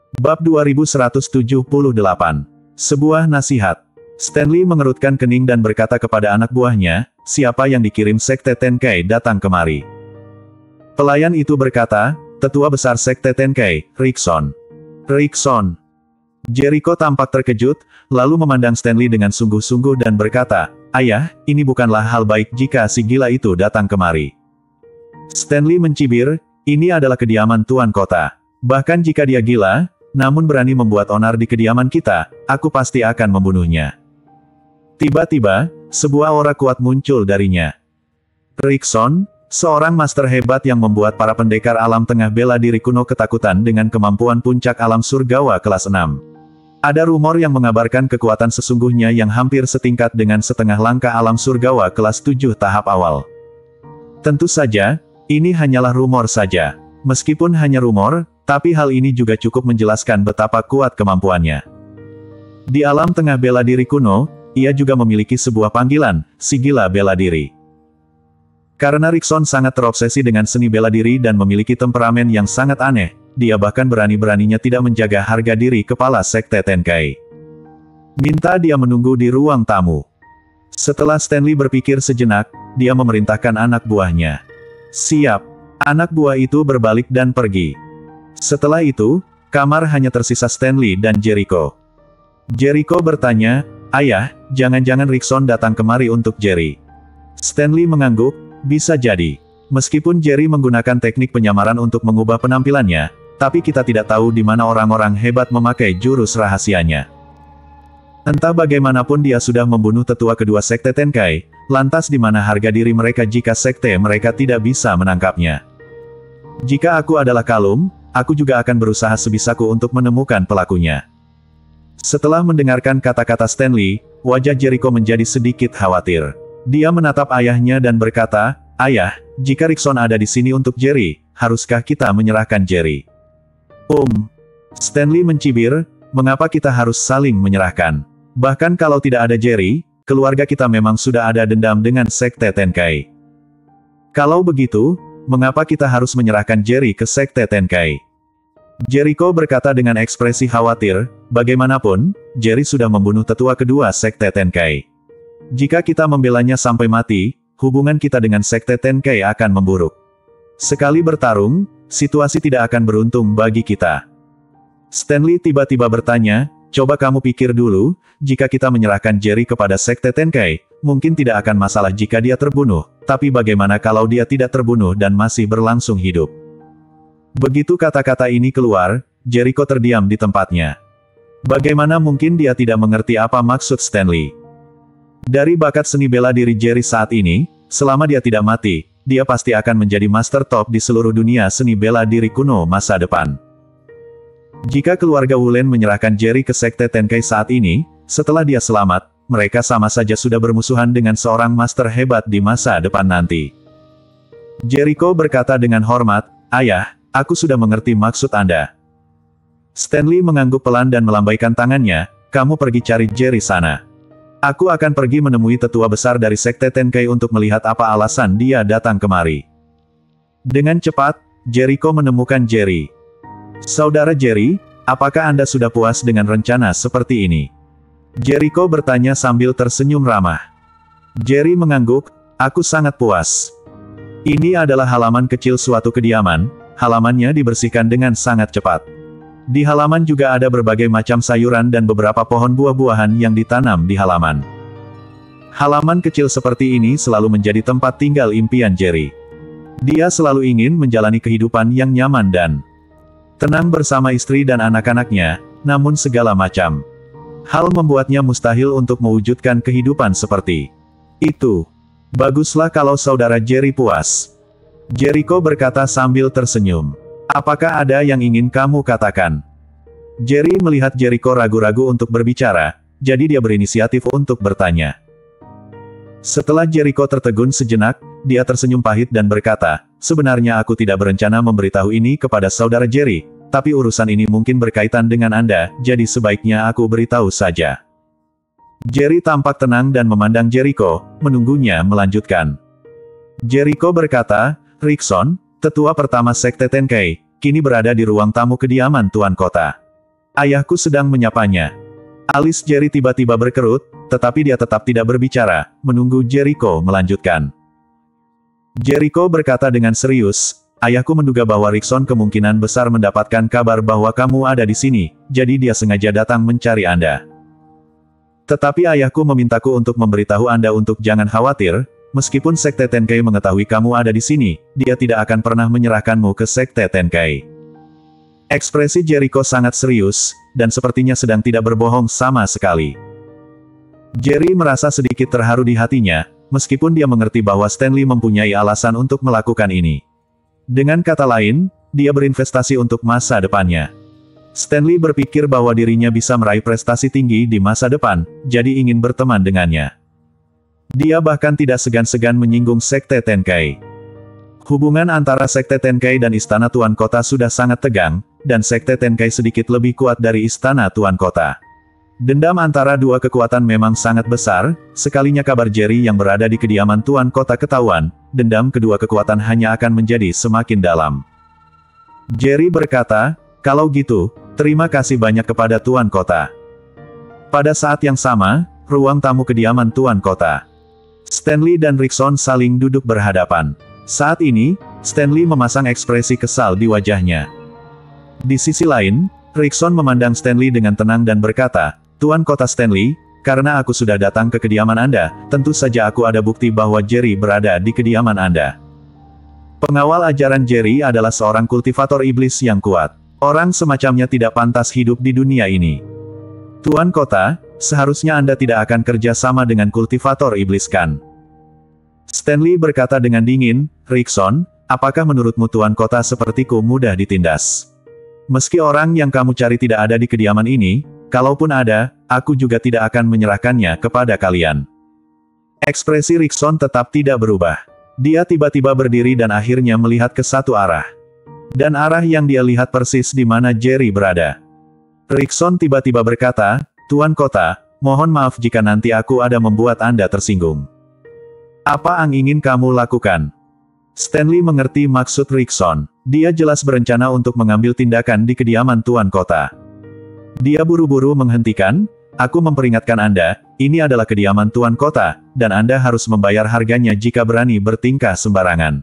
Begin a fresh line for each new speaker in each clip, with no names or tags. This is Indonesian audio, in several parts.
Bab 2178. Sebuah nasihat. Stanley mengerutkan kening dan berkata kepada anak buahnya, siapa yang dikirim Sekte Tenkai datang kemari. Pelayan itu berkata, Tetua Besar Sekte Tenkai, Rickson. Rickson. Jericho tampak terkejut, lalu memandang Stanley dengan sungguh-sungguh dan berkata, Ayah, ini bukanlah hal baik jika si gila itu datang kemari. Stanley mencibir, ini adalah kediaman Tuan Kota. Bahkan jika dia gila, namun berani membuat onar di kediaman kita, aku pasti akan membunuhnya. Tiba-tiba, sebuah aura kuat muncul darinya. Rickson, seorang master hebat yang membuat para pendekar alam tengah bela diri kuno ketakutan dengan kemampuan puncak alam surgawa kelas 6. Ada rumor yang mengabarkan kekuatan sesungguhnya yang hampir setingkat dengan setengah langkah alam surgawa kelas 7 tahap awal. Tentu saja, ini hanyalah rumor saja. Meskipun hanya rumor, tapi hal ini juga cukup menjelaskan betapa kuat kemampuannya. Di alam tengah bela diri kuno, ia juga memiliki sebuah panggilan, si gila bela diri. Karena Rickson sangat terobsesi dengan seni bela diri dan memiliki temperamen yang sangat aneh, dia bahkan berani-beraninya tidak menjaga harga diri kepala Sekte Tenkai. Minta dia menunggu di ruang tamu. Setelah Stanley berpikir sejenak, dia memerintahkan anak buahnya. Siap. Anak buah itu berbalik dan pergi. Setelah itu, kamar hanya tersisa Stanley dan Jericho. Jericho bertanya, Ayah, jangan-jangan Rickson datang kemari untuk Jerry. Stanley mengangguk, bisa jadi. Meskipun Jerry menggunakan teknik penyamaran untuk mengubah penampilannya, tapi kita tidak tahu di mana orang-orang hebat memakai jurus rahasianya. Entah bagaimanapun dia sudah membunuh tetua kedua Sekte Tenkai, lantas di mana harga diri mereka jika sekte mereka tidak bisa menangkapnya. Jika aku adalah Kalum, aku juga akan berusaha sebisaku untuk menemukan pelakunya. Setelah mendengarkan kata-kata Stanley, wajah Jericho menjadi sedikit khawatir. Dia menatap ayahnya dan berkata, Ayah, jika Rickson ada di sini untuk Jerry, haruskah kita menyerahkan Jerry? Stanley mencibir, mengapa kita harus saling menyerahkan? Bahkan kalau tidak ada Jerry, keluarga kita memang sudah ada dendam dengan Sekte Tenkai. Kalau begitu, mengapa kita harus menyerahkan Jerry ke Sekte Tenkai? Jericho berkata dengan ekspresi khawatir, bagaimanapun, Jerry sudah membunuh tetua kedua Sekte Tenkai. Jika kita membelanya sampai mati, hubungan kita dengan Sekte Tenkai akan memburuk. Sekali bertarung, situasi tidak akan beruntung bagi kita. Stanley tiba-tiba bertanya, coba kamu pikir dulu, jika kita menyerahkan Jerry kepada Sekte Tenkai, mungkin tidak akan masalah jika dia terbunuh, tapi bagaimana kalau dia tidak terbunuh dan masih berlangsung hidup? Begitu kata-kata ini keluar, Jericho terdiam di tempatnya. Bagaimana mungkin dia tidak mengerti apa maksud Stanley? Dari bakat seni bela diri Jerry saat ini, selama dia tidak mati, dia pasti akan menjadi master top di seluruh dunia seni bela diri kuno masa depan. Jika keluarga Wulen menyerahkan Jerry ke Sekte Tenkai saat ini, setelah dia selamat, mereka sama saja sudah bermusuhan dengan seorang master hebat di masa depan nanti. Jericho berkata dengan hormat, Ayah, aku sudah mengerti maksud Anda. Stanley mengangguk pelan dan melambaikan tangannya, kamu pergi cari Jerry sana. Aku akan pergi menemui tetua besar dari Sekte Tenkai untuk melihat apa alasan dia datang kemari. Dengan cepat, Jericho menemukan Jerry. Saudara Jerry, apakah Anda sudah puas dengan rencana seperti ini? Jericho bertanya sambil tersenyum ramah. Jerry mengangguk, aku sangat puas. Ini adalah halaman kecil suatu kediaman, halamannya dibersihkan dengan sangat cepat. Di halaman juga ada berbagai macam sayuran dan beberapa pohon buah-buahan yang ditanam di halaman. Halaman kecil seperti ini selalu menjadi tempat tinggal impian Jerry. Dia selalu ingin menjalani kehidupan yang nyaman dan tenang bersama istri dan anak-anaknya, namun segala macam hal membuatnya mustahil untuk mewujudkan kehidupan seperti itu. Baguslah kalau saudara Jerry puas. Jericho berkata sambil tersenyum. Apakah ada yang ingin kamu katakan? Jerry melihat Jericho ragu-ragu untuk berbicara, jadi dia berinisiatif untuk bertanya. Setelah Jericho tertegun sejenak, dia tersenyum pahit dan berkata, sebenarnya aku tidak berencana memberitahu ini kepada saudara Jerry, tapi urusan ini mungkin berkaitan dengan Anda, jadi sebaiknya aku beritahu saja. Jerry tampak tenang dan memandang Jericho, menunggunya melanjutkan. Jericho berkata, Rickson, tetua pertama Sekte Tenkai, kini berada di ruang tamu kediaman Tuan Kota. Ayahku sedang menyapanya. Alis Jerry tiba-tiba berkerut, tetapi dia tetap tidak berbicara, menunggu Jericho melanjutkan. Jericho berkata dengan serius, ayahku menduga bahwa Rickson kemungkinan besar mendapatkan kabar bahwa kamu ada di sini, jadi dia sengaja datang mencari Anda. Tetapi ayahku memintaku untuk memberitahu Anda untuk jangan khawatir, meskipun Sekte Tenkai mengetahui kamu ada di sini, dia tidak akan pernah menyerahkanmu ke Sekte Tenkai. Ekspresi Jericho sangat serius, dan sepertinya sedang tidak berbohong sama sekali. Jerry merasa sedikit terharu di hatinya, meskipun dia mengerti bahwa Stanley mempunyai alasan untuk melakukan ini. Dengan kata lain, dia berinvestasi untuk masa depannya. Stanley berpikir bahwa dirinya bisa meraih prestasi tinggi di masa depan, jadi ingin berteman dengannya. Dia bahkan tidak segan-segan menyinggung Sekte Tenkai. Hubungan antara Sekte Tenkai dan Istana Tuan Kota sudah sangat tegang, dan Sekte Tenkai sedikit lebih kuat dari Istana Tuan Kota. Dendam antara dua kekuatan memang sangat besar, sekalinya kabar Jerry yang berada di kediaman Tuan Kota ketahuan, dendam kedua kekuatan hanya akan menjadi semakin dalam. Jerry berkata, kalau gitu, terima kasih banyak kepada Tuan Kota. Pada saat yang sama, ruang tamu kediaman Tuan Kota. Stanley dan Rickson saling duduk berhadapan. Saat ini, Stanley memasang ekspresi kesal di wajahnya. Di sisi lain, Rickson memandang Stanley dengan tenang dan berkata, Tuan Kota Stanley, karena aku sudah datang ke kediaman Anda, tentu saja aku ada bukti bahwa Jerry berada di kediaman Anda. Pengawal ajaran Jerry adalah seorang kultivator iblis yang kuat. Orang semacamnya tidak pantas hidup di dunia ini. Tuan Kota, seharusnya Anda tidak akan kerja sama dengan kultivator iblis kan? Stanley berkata dengan dingin, Rickson, apakah menurutmu Tuan Kota sepertiku mudah ditindas? Meski orang yang kamu cari tidak ada di kediaman ini, kalaupun ada, aku juga tidak akan menyerahkannya kepada kalian. Ekspresi Rickson tetap tidak berubah. Dia tiba-tiba berdiri dan akhirnya melihat ke satu arah. Dan arah yang dia lihat persis di mana Jerry berada. Rickson tiba-tiba berkata, Tuan Kota, mohon maaf jika nanti aku ada membuat Anda tersinggung. Apa yang ingin kamu lakukan? Stanley mengerti maksud Rickson. Dia jelas berencana untuk mengambil tindakan di kediaman Tuan Kota. Dia buru-buru menghentikan, aku memperingatkan Anda, ini adalah kediaman Tuan Kota, dan Anda harus membayar harganya jika berani bertingkah sembarangan.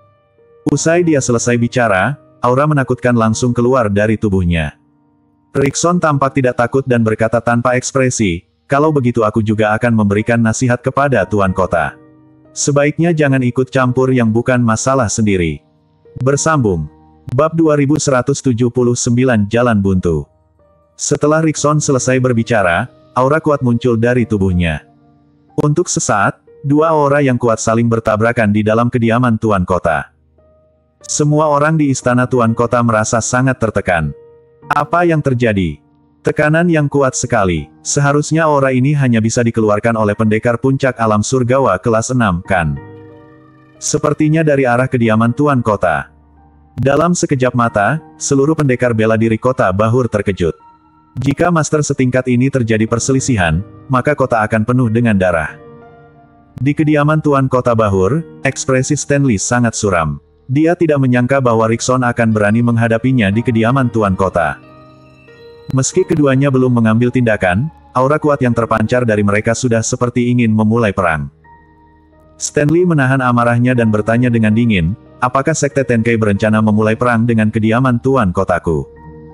Usai dia selesai bicara, aura menakutkan langsung keluar dari tubuhnya. Rickson tampak tidak takut dan berkata tanpa ekspresi, kalau begitu aku juga akan memberikan nasihat kepada Tuan Kota. Sebaiknya jangan ikut campur yang bukan masalah sendiri. Bersambung. Bab 2179 Jalan Buntu. Setelah Rickson selesai berbicara, aura kuat muncul dari tubuhnya. Untuk sesaat, dua aura yang kuat saling bertabrakan di dalam kediaman Tuan Kota. Semua orang di Istana Tuan Kota merasa sangat tertekan. Apa yang terjadi? Tekanan yang kuat sekali. Seharusnya aura ini hanya bisa dikeluarkan oleh pendekar puncak alam surgawa kelas 6, kan? Sepertinya dari arah kediaman Tuan Kota. Dalam sekejap mata, seluruh pendekar bela diri Kota Bahur terkejut. Jika master setingkat ini terjadi perselisihan, maka kota akan penuh dengan darah. Di kediaman Tuan Kota Bahur, ekspresi Stanley sangat suram. Dia tidak menyangka bahwa Rickson akan berani menghadapinya di kediaman Tuan Kota. Meski keduanya belum mengambil tindakan, aura kuat yang terpancar dari mereka sudah seperti ingin memulai perang. Stanley menahan amarahnya dan bertanya dengan dingin, apakah Sekte Tenkai berencana memulai perang dengan kediaman Tuan Kotaku?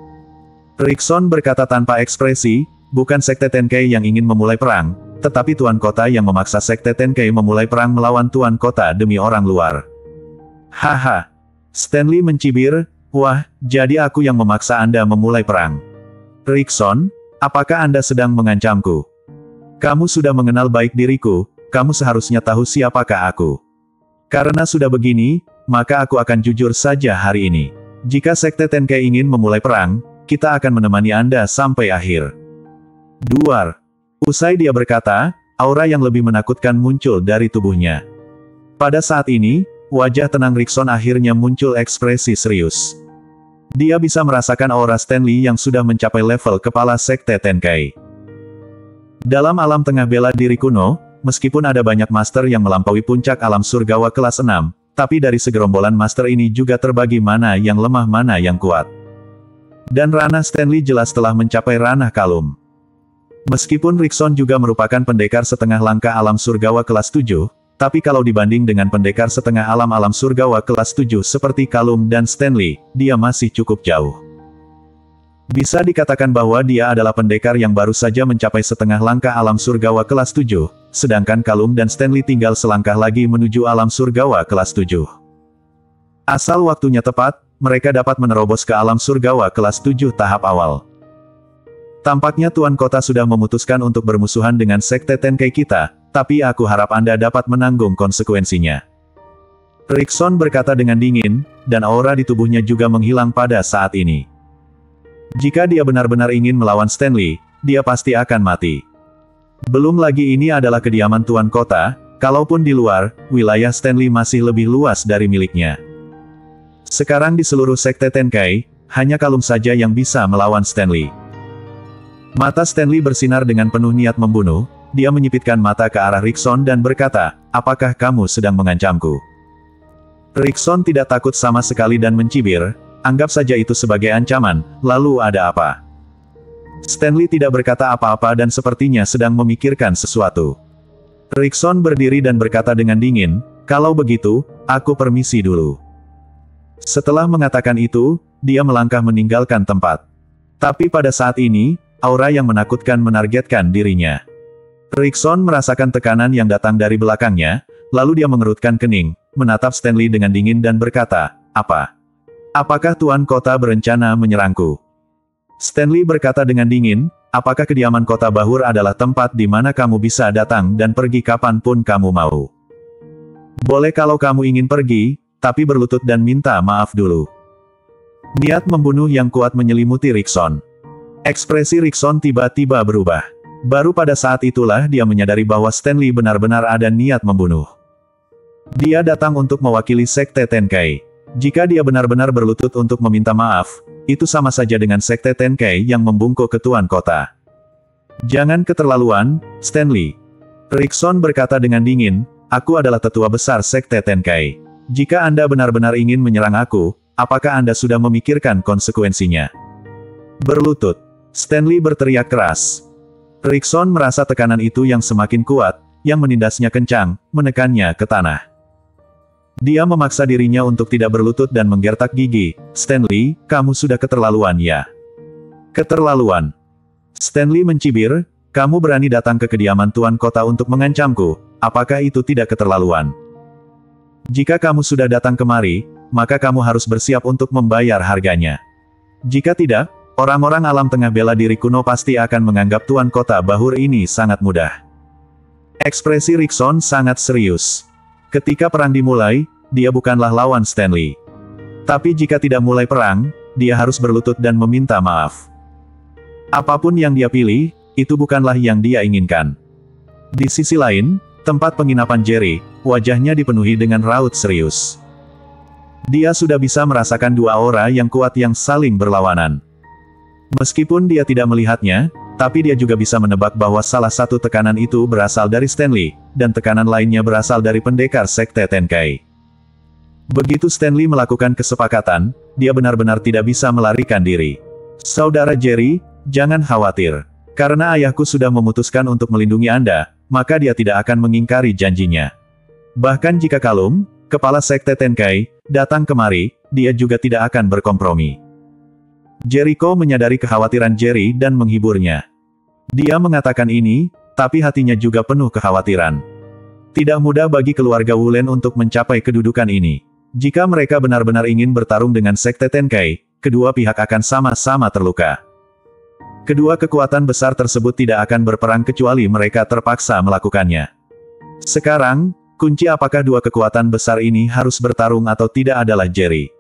Rickson berkata tanpa ekspresi, bukan Sekte Tenkai yang ingin memulai perang, tetapi Tuan Kota yang memaksa Sekte Tenkai memulai perang melawan Tuan Kota demi orang luar. Haha. Stanley mencibir, wah, jadi aku yang memaksa Anda memulai perang. Rickson, apakah Anda sedang mengancamku? Kamu sudah mengenal baik diriku, kamu seharusnya tahu siapakah aku. Karena sudah begini, maka aku akan jujur saja hari ini. Jika Sekte Tenkai ingin memulai perang, kita akan menemani Anda sampai akhir. Duar. Usai dia berkata, aura yang lebih menakutkan muncul dari tubuhnya. Pada saat ini, wajah tenang Rickson akhirnya muncul ekspresi serius. Dia bisa merasakan aura Stanley yang sudah mencapai level kepala Sekte Tenkai. Dalam alam tengah bela diri kuno, meskipun ada banyak master yang melampaui puncak alam surgawa kelas 6, tapi dari segerombolan master ini juga terbagi mana yang lemah mana yang kuat. Dan ranah Stanley jelas telah mencapai ranah Kalum. Meskipun Rickson juga merupakan pendekar setengah langkah alam surgawa kelas 7, tapi kalau dibanding dengan pendekar setengah alam surgawa kelas 7 seperti Kalum dan Stanley, dia masih cukup jauh. Bisa dikatakan bahwa dia adalah pendekar yang baru saja mencapai setengah langkah alam surgawa kelas 7, sedangkan Kalum dan Stanley tinggal selangkah lagi menuju alam surgawa kelas 7. Asal waktunya tepat, mereka dapat menerobos ke alam surgawa kelas 7 tahap awal. Tampaknya Tuan Kota sudah memutuskan untuk bermusuhan dengan Sekte Tenkei kita, tapi aku harap Anda dapat menanggung konsekuensinya. Rickson berkata dengan dingin, dan aura di tubuhnya juga menghilang pada saat ini. Jika dia benar-benar ingin melawan Stanley, dia pasti akan mati. Belum lagi ini adalah kediaman Tuan Kota, kalaupun di luar, wilayah Stanley masih lebih luas dari miliknya. Sekarang di seluruh Sekte Tenkei, hanya Kalum saja yang bisa melawan Stanley. Mata Stanley bersinar dengan penuh niat membunuh, dia menyipitkan mata ke arah Rickson dan berkata, "Apakah kamu sedang mengancamku?" Rickson tidak takut sama sekali dan mencibir, "Anggap saja itu sebagai ancaman, lalu ada apa?" Stanley tidak berkata apa-apa dan sepertinya sedang memikirkan sesuatu. Rickson berdiri dan berkata dengan dingin, "Kalau begitu, aku permisi dulu." Setelah mengatakan itu, dia melangkah meninggalkan tempat. Tapi pada saat ini, aura yang menakutkan menargetkan dirinya. Rickson merasakan tekanan yang datang dari belakangnya, lalu dia mengerutkan kening, menatap Stanley dengan dingin dan berkata, "Apa? Apakah Tuan Kota berencana menyerangku?" Stanley berkata dengan dingin, "Apakah kediaman Kota Bahur adalah tempat di mana kamu bisa datang dan pergi kapanpun kamu mau? Boleh kalau kamu ingin pergi, tapi berlutut dan minta maaf dulu." Niat membunuh yang kuat menyelimuti Rickson. Ekspresi Rickson tiba-tiba berubah. Baru pada saat itulah dia menyadari bahwa Stanley benar-benar ada niat membunuh. Dia datang untuk mewakili Sekte Tenkei. Jika dia benar-benar berlutut untuk meminta maaf, itu sama saja dengan Sekte Tenkei yang membungkuk ke Tuan Kota. "Jangan keterlaluan, Stanley." Rickson berkata dengan dingin, "Aku adalah tetua besar Sekte Tenkei. Jika Anda benar-benar ingin menyerang aku, apakah Anda sudah memikirkan konsekuensinya?" "Berlutut!" Stanley berteriak keras. Rickson merasa tekanan itu yang semakin kuat, yang menindasnya kencang, menekannya ke tanah. Dia memaksa dirinya untuk tidak berlutut dan menggertak gigi. "Stanley, kamu sudah keterlaluan ya." "Keterlaluan?" Stanley mencibir, "Kamu berani datang ke kediaman Tuan Kota untuk mengancamku, apakah itu tidak keterlaluan? Jika kamu sudah datang kemari, maka kamu harus bersiap untuk membayar harganya. Jika tidak, orang-orang alam tengah bela diri kuno pasti akan menganggap Tuan Kota Bahur ini sangat mudah." Ekspresi Rickson sangat serius. Ketika perang dimulai, dia bukanlah lawan Stanley. Tapi jika tidak mulai perang, dia harus berlutut dan meminta maaf. Apapun yang dia pilih, itu bukanlah yang dia inginkan. Di sisi lain, tempat penginapan Jerry, wajahnya dipenuhi dengan raut serius. Dia sudah bisa merasakan dua aura yang kuat yang saling berlawanan. Meskipun dia tidak melihatnya, tapi dia juga bisa menebak bahwa salah satu tekanan itu berasal dari Stanley, dan tekanan lainnya berasal dari pendekar Sekte Tenkei. Begitu Stanley melakukan kesepakatan, dia benar-benar tidak bisa melarikan diri. "Saudara Jerry, jangan khawatir. Karena ayahku sudah memutuskan untuk melindungi Anda, maka dia tidak akan mengingkari janjinya. Bahkan jika Kalum, kepala Sekte Tenkei, datang kemari, dia juga tidak akan berkompromi." Jericho menyadari kekhawatiran Jerry dan menghiburnya. Dia mengatakan ini, tapi hatinya juga penuh kekhawatiran. Tidak mudah bagi keluarga Wulen untuk mencapai kedudukan ini. Jika mereka benar-benar ingin bertarung dengan Sekte Tenkei, kedua pihak akan sama-sama terluka. Kedua kekuatan besar tersebut tidak akan berperang kecuali mereka terpaksa melakukannya. Sekarang, kunci apakah dua kekuatan besar ini harus bertarung atau tidak adalah Jerry.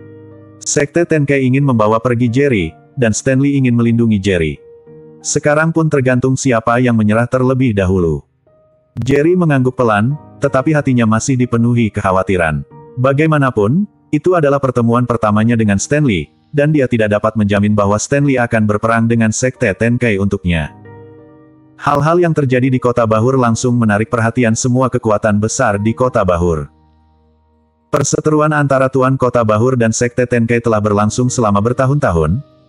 Sekte Tenkei ingin membawa pergi Jerry, dan Stanley ingin melindungi Jerry. Sekarang pun tergantung siapa yang menyerah terlebih dahulu. Jerry mengangguk pelan, tetapi hatinya masih dipenuhi kekhawatiran. Bagaimanapun, itu adalah pertemuan pertamanya dengan Stanley, dan dia tidak dapat menjamin bahwa Stanley akan berperang dengan Sekte Tenkei untuknya. Hal-hal yang terjadi di Kota Bahur langsung menarik perhatian semua kekuatan besar di Kota Bahur. Perseteruan antara Tuan Kota Bahur dan Sekte Tenkei telah berlangsung selama bertahun-tahun,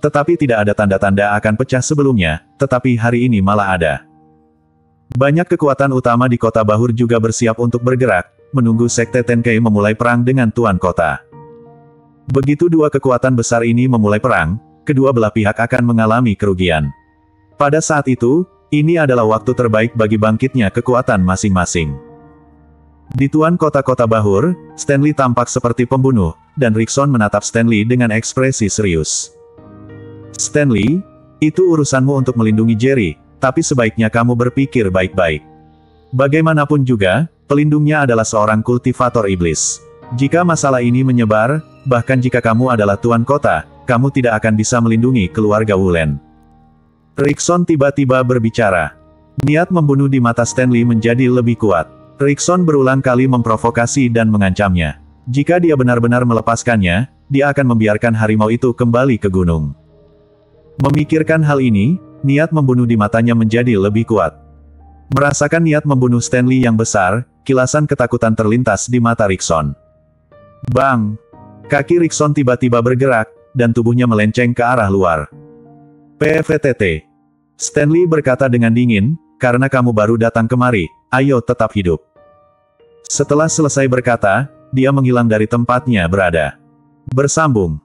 Tetapi tidak ada tanda-tanda akan pecah sebelumnya, tetapi hari ini malah ada. Banyak kekuatan utama di kota Bahur juga bersiap untuk bergerak, menunggu Sekte Tenkei memulai perang dengan Tuan Kota. Begitu dua kekuatan besar ini memulai perang, kedua belah pihak akan mengalami kerugian. Pada saat itu, ini adalah waktu terbaik bagi bangkitnya kekuatan masing-masing. Di Tuan Kota-Kota Bahur, Stanley tampak seperti pembunuh, dan Rickson menatap Stanley dengan ekspresi serius. Stanley, itu urusanmu untuk melindungi Jerry, tapi sebaiknya kamu berpikir baik-baik. Bagaimanapun juga, pelindungnya adalah seorang kultivator iblis. Jika masalah ini menyebar, bahkan jika kamu adalah Tuan Kota, kamu tidak akan bisa melindungi keluarga Wulen. Rickson tiba-tiba berbicara. Niat membunuh di mata Stanley menjadi lebih kuat. Rickson berulang kali memprovokasi dan mengancamnya. Jika dia benar-benar melepaskannya, dia akan membiarkan harimau itu kembali ke gunung. Memikirkan hal ini, niat membunuh di matanya menjadi lebih kuat. Merasakan niat membunuh Stanley yang besar, kilasan ketakutan terlintas di mata Rickson. Bang! Kaki Rickson tiba-tiba bergerak, dan tubuhnya melenceng ke arah luar. PVTT. Stanley berkata dengan dingin, karena kamu baru datang kemari, ayo tetap hidup. Setelah selesai berkata, dia menghilang dari tempatnya berada. Bersambung.